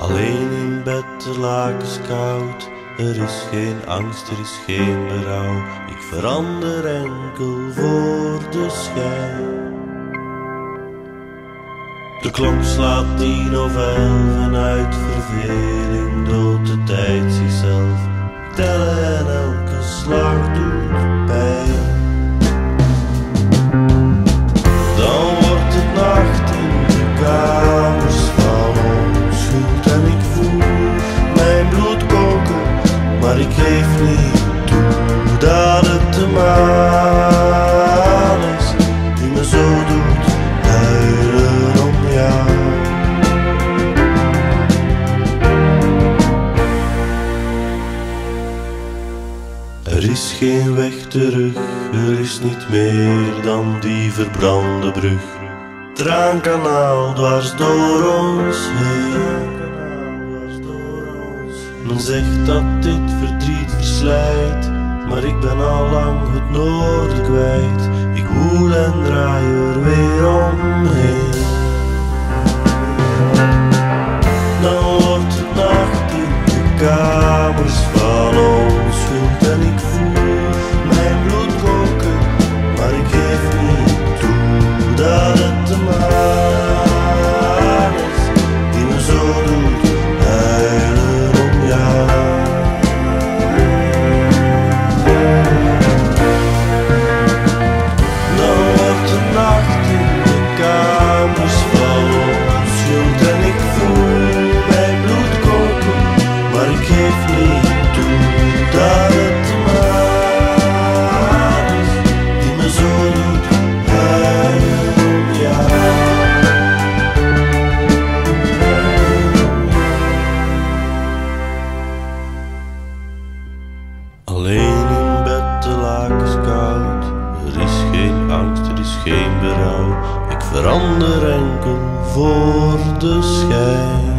Alleen in bed, de lakens koud. Er is geen angst, er is geen berouw. Ik verander enkel voor de schijn. De klok slaat 10 of 11 en uit verveling doodt de tijd zichzelf. Ik tel en elke slag doet pijn. Dan wordt het nacht in de kamers van onschuld en ik voel mijn bloed koken, maar ik geef niet toe dat het de maan is die me zo doet huilen om jou. Er is geen weg terug, er is niet meer dan die verbrande brug. Traankanaal dwars door ons heen. Men zegt dat dit verdriet verslijt, maar ik ben al lang het noorden kwijt. Ik woel en draai er weer omheen. Dan wordt het nacht in de kamers van onschuld en ik voel mijn bloed koken, maar ik geef niet toe dat het de maan is die me zo doet huilen om jou. Dan wordt de nacht in de kamers van onschuld en ik voel mijn bloed koken, maar ik geef niet toe dat het de maan is die me zo doet huilen om jou. Alleen in bed, de lakens koud. Er is geen angst, er is geen berouw. Ik verander enkel voor de schijn.